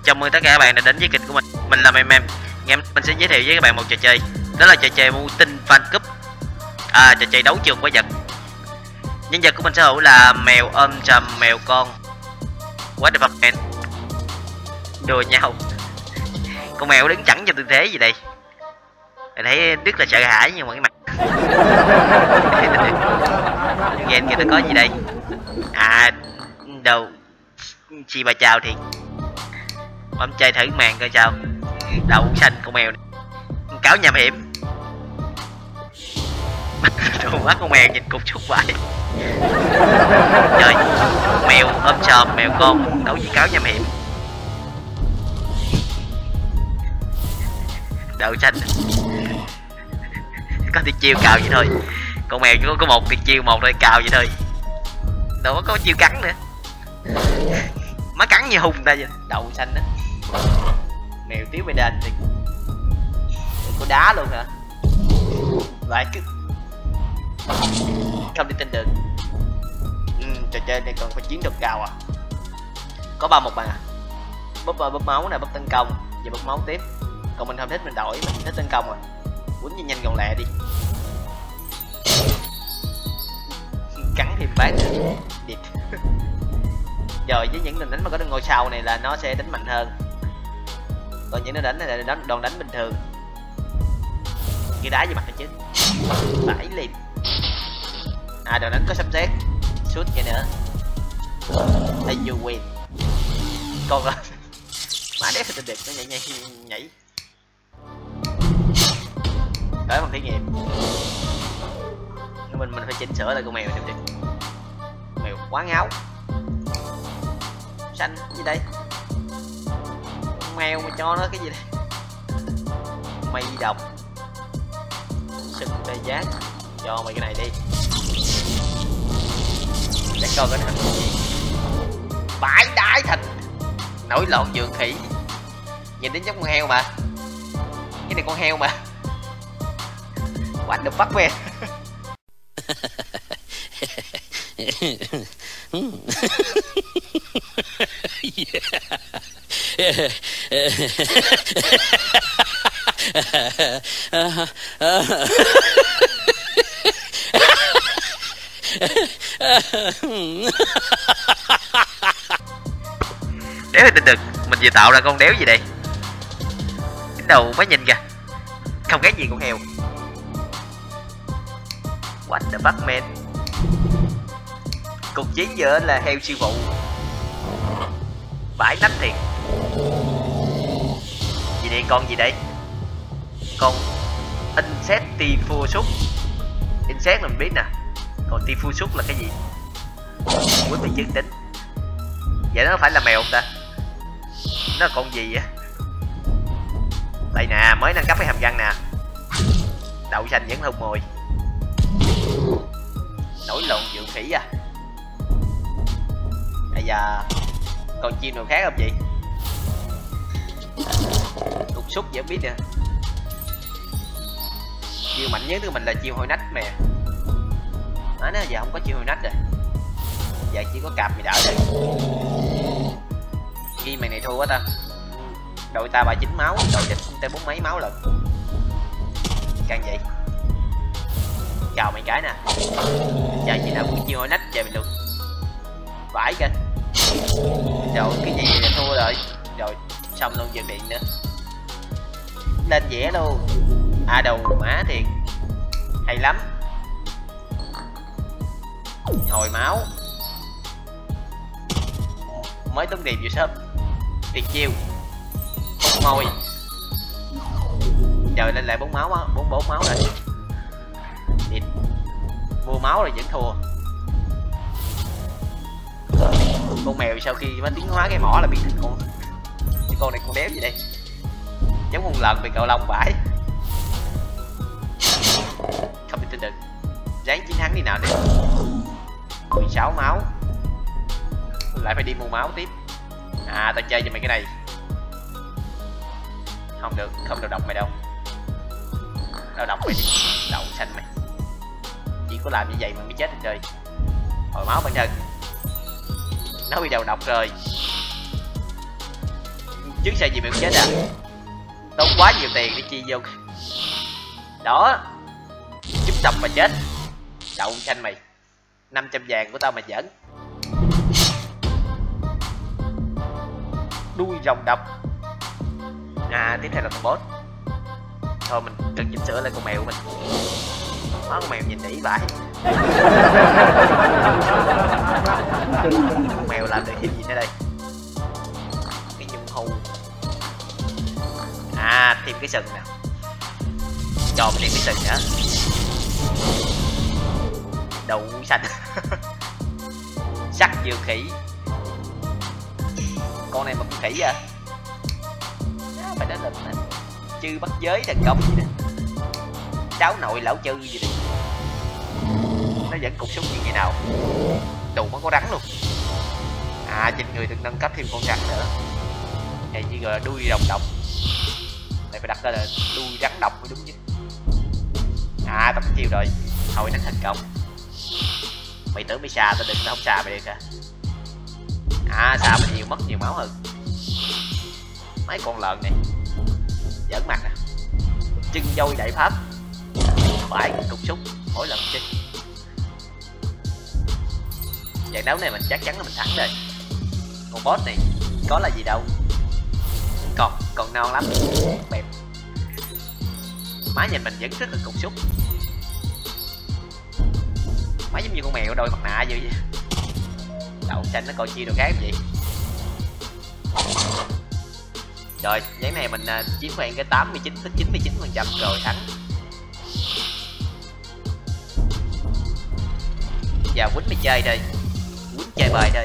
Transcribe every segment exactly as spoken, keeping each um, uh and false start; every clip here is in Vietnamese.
Chào mừng tất cả các bạn đã đến với kênh của mình. Mình là Mem Mem. Ngày hôm mình sẽ giới thiệu với các bạn một trò chơi. Đó là trò chơi mưu tinh fan cúp. À, trò chơi đấu trường quái vật. Nhân vật của mình sở hữu là mèo ôm chầm mèo con. What the fuck man. Đùa nhau. Con mèo đứng chẳng trong tư thế gì đây. Mình thấy rất là sợ hãi nhưng mà cái mặt. Game kia nó có gì đây? À, đâu chị bà chào thì bấm chơi thử màn coi sao. Đậu xanh con mèo này. Cáo nham hiểm. Đồ mắt con mèo nhìn cục xúc vậy. Trời, mèo ôm sòm mèo con đấu với cáo nham hiểm. Đậu xanh có tuyệt chiêu cào vậy thôi. Con mèo chỉ có, có một tuyệt chiêu một thôi, cào vậy thôi. Đâu có, có chiêu cắn nữa. Má cắn như hùng ta vậy. Đậu xanh đó. Mèo tiếng bên đền thì có đá luôn hả? Lại cứ không đi tin được. Ừ, trò chơi này còn phải chiến thuật cao à. Có ba một bàn à. Búp búp máu nè, búp tấn công và búp máu tiếp. Còn mình không thích mình đổi, mình thích tấn công à. Quýnh nhanh nhanh gọn lẹ đi. Cắn thêm phát điệp. Rồi với những lần đánh mà có ngôi sao này là nó sẽ đánh mạnh hơn. Còn những nó đánh này là đánh đòn đánh bình thường. Cái đá vô mặt là chết. Phải liền. À, đòn đánh có sấm sét. Shoot cái nữa. Hey you win. Con ơi. Mã đéo thì được nó nhảy nhảy nhảy. Tới phòng thí nghiệm. Mình mình phải chỉnh sửa lại con mèo này được. Mèo quá ngáo. Xanh gì đây? Con mèo mà cho nó cái gì đây? Mây độc. Sừng tê giác. Cho mày cái này đi. Để coi cái thằng gì. Bãi đái thịt. Nổi loạn dường khỉ. Nhìn đến giống con heo mà. Cái này con heo mà. What the fuck man. Đéo tin được, mình vừa tạo ra con đéo gì đây? Cái đầu mới nhìn kìa. Không ghét gì con heo. What the fuck man. Cuộc chiến giữa là heo sư phụ. Vãi nách thiệt. Gì đây, con gì đây? Con Insect Typhusux. Insect mình biết nè. Còn Typhusux là cái gì? Quý vị chứng tính. Vậy nó phải là mèo không ta? Nó là con gì á? Đây nè, mới nâng cấp cái hàm răng nè. Đậu xanh vẫn hung mùi. Nổi lộn dượng khỉ à. Bây giờ còn chim nào khác không chị? Cục xúc vẫn biết nè. Chiêu mạnh nhất của mình là chiêu hôi nách mè. Nói nó giờ không có chiêu hôi nách rồi. Giờ chỉ có cạp thì đỡ rồi. Ghi mày này thua quá ta. Đội ta ba chín máu, đội địch tới bốn mấy máu lận. Càng vậy. Chào mấy cái nè. Chờ chị nào cũng chiêu hôi nách về mình luôn. Vãi kìa. Rồi cái gì là thua rồi. Rồi xong luôn dừng điện nữa. Lên vẽ luôn. À đầu má thiệt. Hay lắm. Hồi máu. Mới tốn điểm vô shop. Tuyệt chiêu. Hút môi. Trời lên lại bốn máu á, bốn bốn máu rồi. Địt. Mua máu rồi vẫn thua. Con mèo sau khi mới tiến hóa cái mỏ là biến thành con. Cái con này con đéo gì đây? Giống con lợn bị cạo lông vãi. Không thể tin được. Ráng chiến thắng đi nào đi. mười sáu máu. Lại phải đi mua máu tiếp. À tao chơi cho mày cái này. Không được, không được độc mày đâu. Đâu độc mày đi. Đậu xanh mày. Chỉ có làm như vậy mà mới chết được chơi. Hồi máu bản thân. Nó bị đầu độc rồi. Trước sau gì mày cũng chết à? Tốn quá nhiều tiền để chi vô. Đó. Chút độc mà chết. Đậu xanh mày. năm trăm vàng của tao mà giỡn. Đuôi rồng độc. À, tiếp theo là con boss. Thôi mình cần chỉnh sửa lại con mèo của mình. Má con mèo nhìn đĩ vãi. Con mèo làm được cái gì nữa đây? Cái nhung hù. À, thêm cái sừng nè. Cho mình thêm cái sừng nữa. Đậu xanh. Sắc dược khỉ. Con này mà con khỉ à? Phải đến lịch nè. Chư bắt giới thần công gì nè. Cháu nội lão chư gì nè. Nó vẫn cục súng như ngày nào. Đủ nó có rắn luôn. À, trên người được nâng cấp thêm con rắn nữa. Này như gọi là đuôi rồng độc. Này phải đặt ra là đuôi rắn độc mới đúng chứ. À, tao chiêu rồi. Thôi nó thành công. Mày tưởng mày xà tao đừng, tao không xà mày được à? À, xà mày nhiều mất nhiều máu hơn. Mấy con lợn này giỡn mặt nè. Chân dôi đại pháp. Phải cục súng mỗi lần chứ. Trận đấu này mình chắc chắn là mình thắng rồi. Con boss này có là gì đâu. Còn còn non lắm. Bẹp. Má nhìn mình vẫn rất là cục súng. Má giống như con mèo đôi mặt nạ vậy. Đậu xanh nó coi chi đồ khác vậy. Rồi, giấy này mình uh, chiếm khoảng cái tám mươi chín tới chín mươi chín phần trăm rồi thắng. Giờ quýnh mày chơi đây. Quýnh chơi bời đây.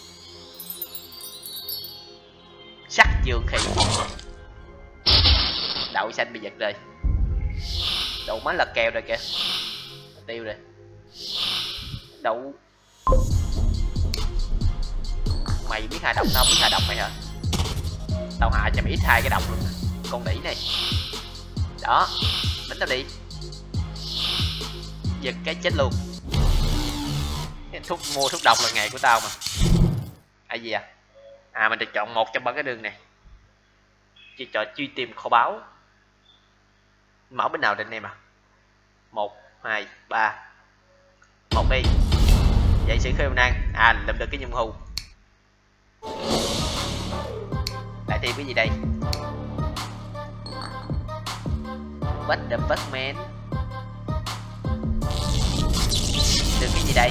Sắc dương khỉ. Đậu xanh bị giật rồi. Đậu má lật kèo rồi kìa. Tiêu rồi. Đậu. Mày biết hạ độc tao biết hạ độc mày hả? Tao hạ cho mày ít hai cái độc luôn. Con đĩ này. Đó. Đánh tao đi. Giật cái chết luôn. Thuốc mua thuốc độc là ngày của tao mà. À gì à? À mình được chọn một trong ba cái đường này. Chỉ chọn truy tìm kho báu. Mở bên nào trên em à? Một, hai, ba. Một đi. Vậy sĩ khơi năng. À làm được cái nhung hù. Lại thêm cái gì đây? What the fuck man? Được cái gì đây?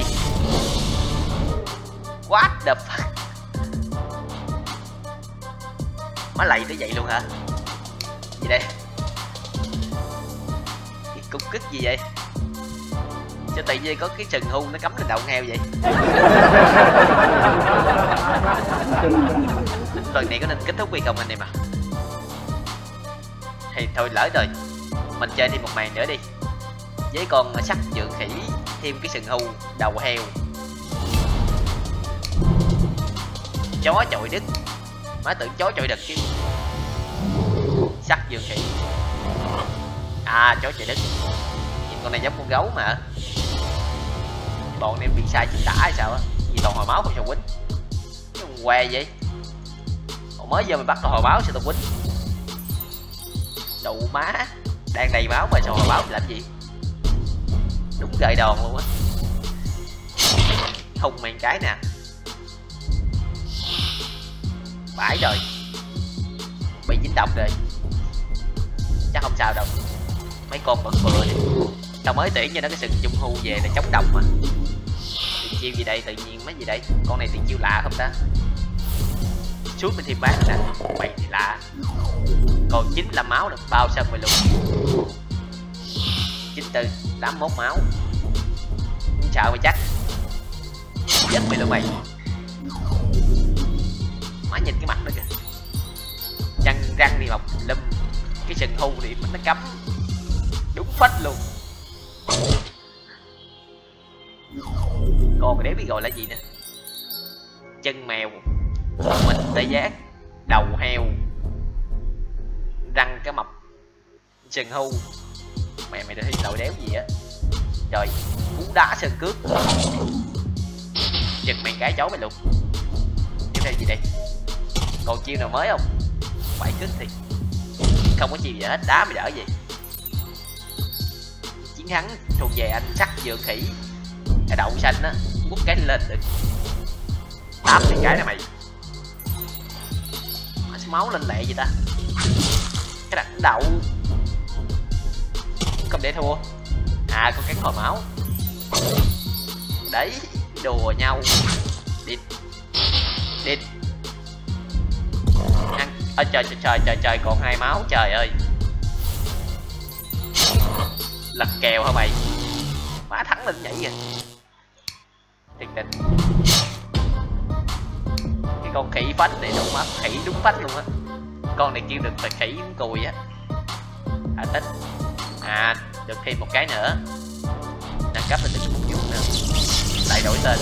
What the fuck? Má lầy tới vậy luôn hả? Gì đây? Cái cục kích gì vậy? Cho tự nhiên có cái sừng hưu nó cắm lên đầu heo vậy. Tuần này có nên kết thúc hay không anh em à? Thì thôi lỡ rồi. Mình chơi thêm một màn nữa đi. Với con sắc dược khỉ thêm cái sừng hưu đầu heo. Chó chọi đứt. Má tưởng chó chọi đứt chứ. Sắc dược khỉ. À chó chọi đứt. Nhìn con này giống con gấu mà. Bọn em bị sai chính tả hay sao á? Vì toàn hồi máu không sao quýnh. Cái con què vậy. Còn mới giờ mày bắt toàn hồi máu sao tao quýnh? Đụ má. Đang đầy máu mà sao hồi máu làm gì? Đúng gậy đòn luôn á. Hùng mày cái nè. Phải rồi. Bị dính độc rồi. Chắc không sao đâu. Mấy con vẫn vừa đi. Tao mới tuyển cho nó cái sừng trung hưu về để chống độc mà. Tiền chiêu gì đây? Tự nhiên mấy gì đây? Con này tiền chiêu lạ không ta? Suốt bên thêm bán nè. Mày thì lạ. Còn chín là máu được bao sân mày luôn. chín tư tám mốt máu. Không sợ mày chắc. Chết mày luôn mày. Má nhìn cái mặt đó kìa. Răng răng thì mọc lâm. Cái sừng hưu thì nó cắm. Đúng phách luôn. Còn cái đéo biết gọi là gì nữa. Chân mèo. Mình tê giác. Đầu heo. Răng cá mập. Sừng hưu. Mẹ mày đã thấy đội đéo gì á. Trời. Cú đá sơn cước. Chừng mày cái chó mày luôn. Tiếp theo gì đây? Còn chiêu nào mới không? Phải cứt thì không có gì hết, đá mới đỡ gì. Chiến thắng thuộc về anh sắc dựa khỉ. Cái đậu xanh á, bút cái lên được tám thì cái này mày. Máu lên lẹ gì ta. Cái đặt đậu không để thua. À có cắn hồi máu. Đấy, đùa nhau. Địt. Địt. Ăn. Ơ trời trời trời trời trời còn hai máu, trời ơi. Lật kèo hả mày? Má thắng lên nhảy kìa. Thiệt tình. Cái con khỉ phách này đúng mắt, khỉ đúng phách luôn á. Con này kêu được là khỉ đúng cùi á. À tích. À được thêm một cái nữa. Nâng cấp lên được một chút nữa. Lại đổi tên.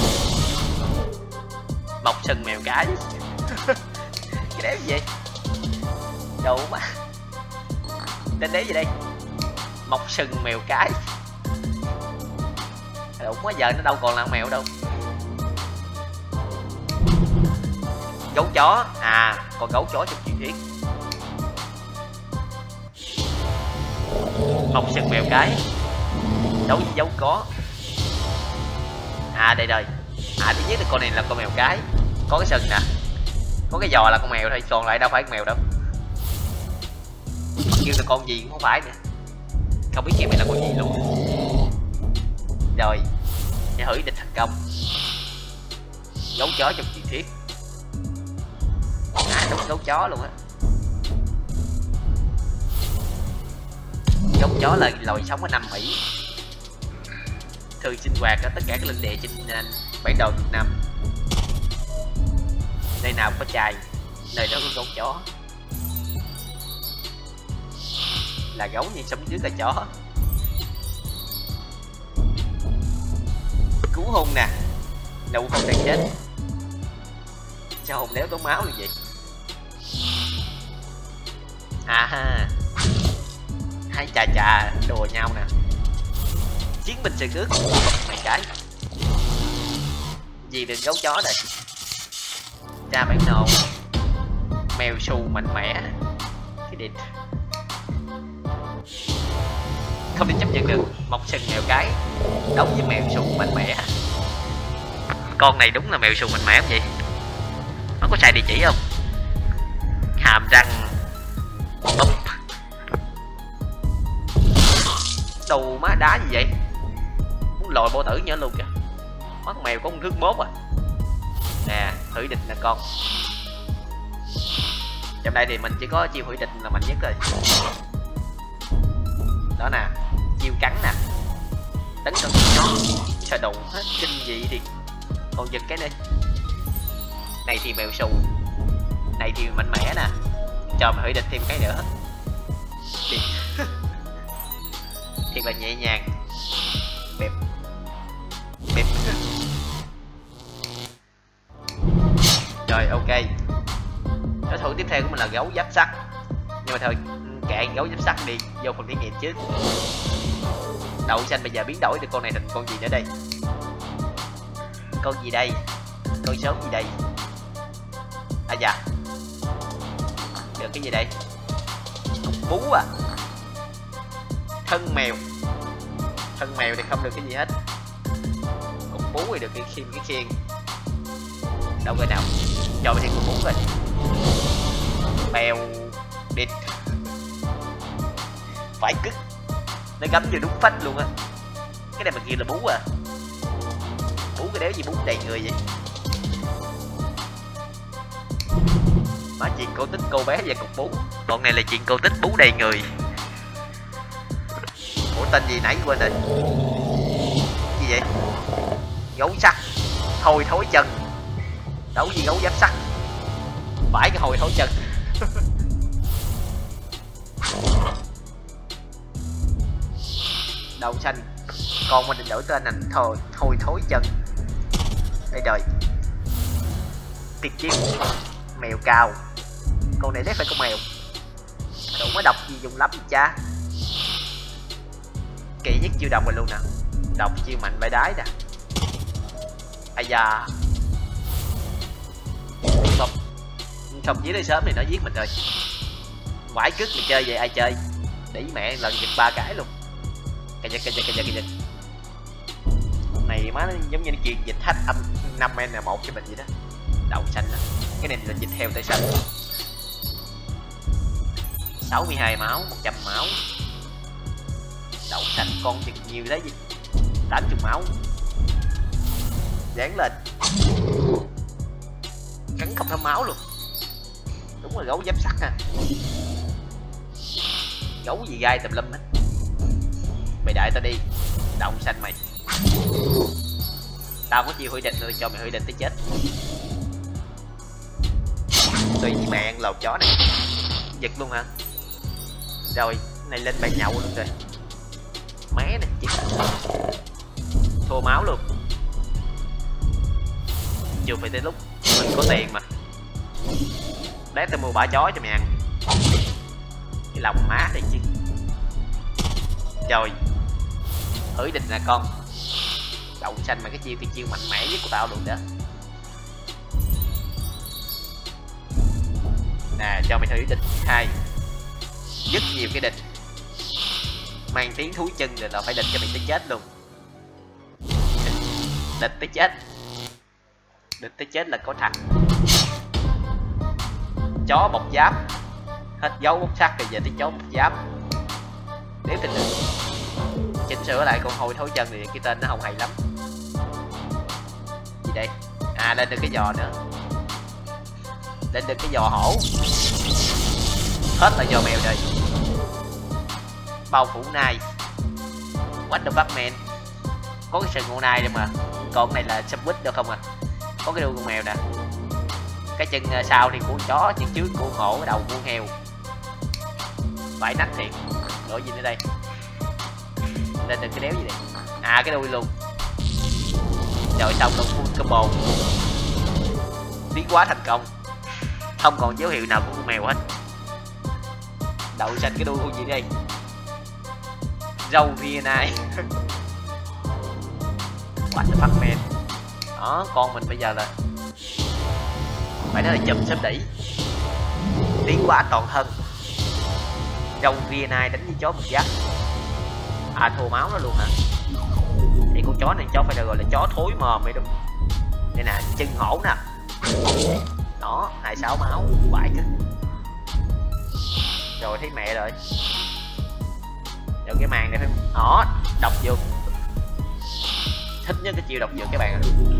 Mọc sừng mèo cái. Cái đéo gì vậy? Đâu má. Tên đéo gì đây? Mọc sừng mèo cái. Đúng quá, giờ nó đâu còn là mèo đâu. Gấu chó. À còn gấu chó trong truyền thuyết. Mọc sừng mèo cái. Đấu với dấu có. À đây rồi. À thứ nhất là con này là con mèo cái. Có cái sừng nè. Có cái giò là con mèo thôi, còn lại đâu phải con mèo đâu. Kêu là con gì cũng không phải nữa. Không biết kia mày là con gì luôn. Rồi để hủy địch thành công. Gấu chó trong truyền thuyết. À đúng gấu chó luôn á. Gấu chó là loài sống ở Nam Mỹ, thường sinh hoạt ở tất cả các lãnh địa trên bản đồ Việt Nam. Nơi nào có chài, nơi đó có gấu chó. Là gấu nhưng sống dưới là chó. Cứu hôn nè. Nụ hôn đang chết. Sao hồn đéo có máu như vậy? À ha. Hai chà chà đùa nhau nè. Chiến binh xe cước. Mày cái gì được gấu chó đây. Ra bản đồ. Mèo xù mạnh mẽ. Cái địch. Không thể chấp nhận được. Mọc sừng mèo cái đấu với mèo xù mạnh mẽ. Con này đúng là mèo xù mạnh mẽ không vậy? Nó có sai địa chỉ không? Hàm răng úp. Đồ má đá gì vậy? Muốn lòi bộ tử nhớ luôn kìa. Mắt mèo có một thước mốt à. Nè, hủy địch là con. Trong đây thì mình chỉ có chiêu hủy địch là mạnh nhất rồi. Đó nè, chiêu cắn nè. Tấn công nó. Sợ đụng hết kinh dị thì. Còn giật cái đi. Này thì mèo xù. Này thì mạnh mẽ nè. Cho mày hủy địch thêm cái nữa. Đi. Thiệt là nhẹ nhàng. Bẹp. Bẹp. Rồi ok. Đối thủ tiếp theo của mình là gấu giáp sắt. Nhưng mà thôi kệ gấu giáp sắt đi. Vô phần thí nghiệm trước. Đậu xanh bây giờ biến đổi được con này thành con gì nữa đây? Con gì đây? Con sớm gì đây? À dạ. Được cái gì đây? Cục bú à. Thân mèo. Thân mèo thì không được cái gì hết. Cục bú thì được cái khiên cái khiên. Đâu cái nào? Cho mình thêm cục bú rồi. Mèo địt. Phải cứt. Nó gắm vô đúng phách luôn á. Cái này mà kia là bú à. Bú cái đéo gì bú đầy người vậy. Má chuyện cổ tích cô bé và cục bú. Bọn này là chuyện cổ tích bú đầy người. Ủa tên gì nãy quên rồi. Gì vậy? Gấu sắt. Hồi thối chân. Đấu gì gấu giáp sắt. Phải cái hồi thối chân. Đậu xanh. Còn mình định đổi tên thành thôi thôi thối chân. Đây rồi. Tiệt chiếu. Mèo cao. Con này đấy phải con mèo. Đủ mới độc gì dùng lắm cha. Kỹ nhất chiêu đồng rồi luôn nè. Độc chiêu mạnh bãi đái nè. Ây da. Không. Không giết đây sớm thì nó giết mình rồi. Vãi cứt mày chơi vậy ai chơi. Để mẹ lần giật ba cái luôn. Cà giật cà giật cà giật cà giật. Này má nó giống như nó chuyện dịch hack âm năm n một cho mình vậy đó. Đậu xanh đó. Cái này là dịch theo tay xanh. sáu mươi hai máu, một trăm máu. Đậu xanh con chừng nhiều đấy gì. tám mươi máu. Dán lên. Cắn không thấm máu luôn. Đúng là gấu giáp sắt ha. Gấu gì gai tùm lum hết. Mày đợi tao đi. Đậu xanh mày. Tao có chiêu hủy định rồi cho mày hủy định tới chết. Tùy với mẹ ăn lầu chó này. Giật luôn hả? Rồi, này lên bàn nhậu luôn rồi. Mé này chết. Thua máu luôn. Chưa phải tới lúc mình có tiền mà. Lát tao mua bả chó cho mày ăn. Cái lòng má này chứ. Rồi. Hủy định là con. Đậu xanh mà cái chiêu thì chiêu mạnh mẽ nhất của tao luôn đó. Nè cho mày thử định hai. Rất nhiều cái định. Mang tiếng thúi chân rồi là phải định cho mày tới chết luôn. Định tới chết. Định tới chết là có thật. Chó bọc giáp. Hết dấu bốc sắt rồi giờ tới chó bọc giáp. Nếu tình được chỉnh sửa lại con hôi thối chân thì cái tên nó không hay lắm. Gì đây? À lên được cái giò nữa. Lên được cái giò hổ. Hết là giò mèo rồi. Bao phủ nai. What the fuck man. Có cái sừng con nai rồi mà. Còn này là subwit đâu không à. Có cái đuôi con mèo nè. Cái chân sau thì của chó, chân trước của hổ, cái đầu của heo. Phải nách thiệt. Đổi gì nữa đây? Lên được cái đéo gì đây? À cái đuôi luôn. Rồi xong luôn full combo. Tiến hóa thành công. Không còn dấu hiệu nào của con mèo hết. Đậu xanh cái đuôi con gì đây? Râu Vienna. What the fuck man. Đó con mình bây giờ là phải nói là chùm xếp đỉ. Tiến hóa toàn thân. Râu Vienna đánh với chó một giáp. À thua máu nó luôn hả? Thì con chó này chó phải được gọi là chó thối mồm mới đúng. Đây nè, chân hổ nè. Đó, hai mươi sáu máu, vãi cứt. Rồi thấy mẹ rồi. Rồi cái màn này phải. Đó, độc dược. Thích nhất cái chiêu độc dược các bạn ạ.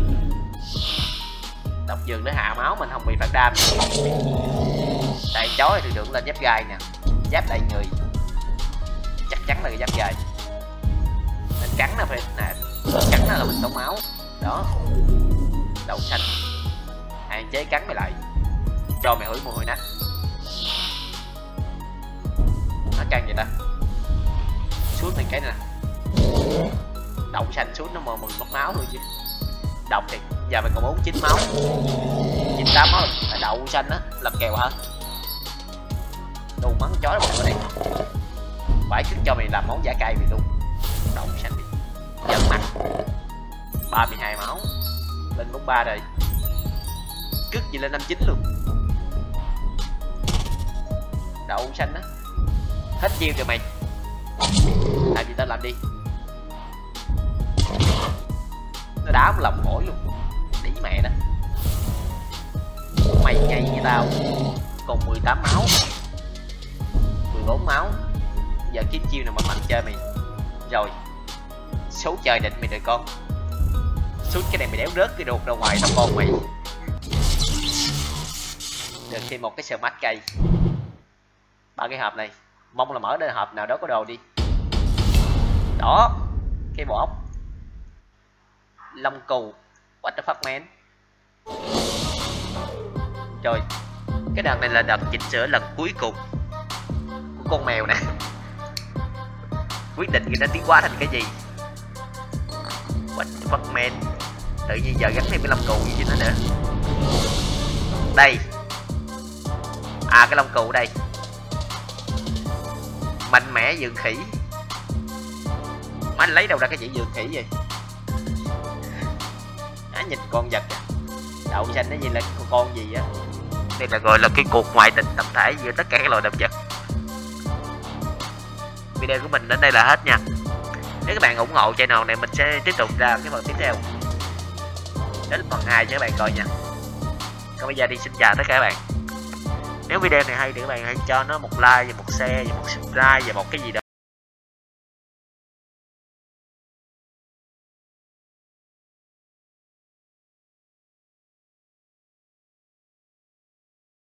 Độc dược để hạ máu mình không bị phản đam. Tại chó thì được lên giáp gai nè. Giáp đầy người. Chắc chắn là cái giáp gai. Nên cắn nó phải nè. Cắn nó là mình tốn máu. Đó. Đậu xanh. Hạn chế cắn mày lại. Cho mày hửi mùi hôi nách. Nó căng vậy ta. Sút này cái nè. Đậu xanh sút nó mờ mừng mất máu luôn chứ. Độc thì giờ mày còn bốn mươi chín máu. chín mươi tám máu là đậu xanh á. Làm kèo hả? Đồ mắng chó đó bọn đây. Phải cứ cho mày làm món giả cay mày luôn. Đậu xanh đi. Giật mặt. ba mươi hai máu. Lên bốn mươi ba rồi. Cứt gì lên năm mươi chín luôn. Đậu xanh á. Hết chiêu rồi mày. Làm gì tao làm đi. Nó đá một lòng mỏi luôn. Đĩ mẹ đó. Mày nhây với tao. Còn mười tám máu. mười bốn máu. Giờ kiếm chiêu nào mà mạnh chơi mày. Rồi. Số chơi định mày rồi con. Sút cái này mày đéo rớt cái ruột ra ngoài xong con mày. Được thêm một cái smart cây. Ba cái hộp này. Mong là mở đến hộp nào đó có đồ đi. Đó. Cái bộ ốc. Lông cù. What the fuck man. Trời. Cái đợt này là đợt chỉnh sửa lần cuối cùng của con mèo nè. Quyết định người ta tiến hóa thành cái gì. What the fuck man. Tự nhiên giờ gắn thêm cái lông cù gì cho nó nữa. Đây. À cái lông cù đây. Mạnh mẽ dường khỉ. Má anh lấy đâu ra cái chỉ dường khỉ vậy. Á nhìn con vật à. Đậu xanh nó gì là con, con gì á. Đây là gọi là cái cuộc ngoại tình tập thể giữa tất cả các loài động vật. Video của mình đến đây là hết nha. Nếu các bạn ủng hộ channel này mình sẽ tiếp tục ra cái phần tiếp theo, đến phần hai cho các bạn coi nha. Còn bây giờ đi xin chào tất cả các bạn. Nếu video này hay thì các bạn hãy cho nó một like và một share và một subscribe và một cái gì đó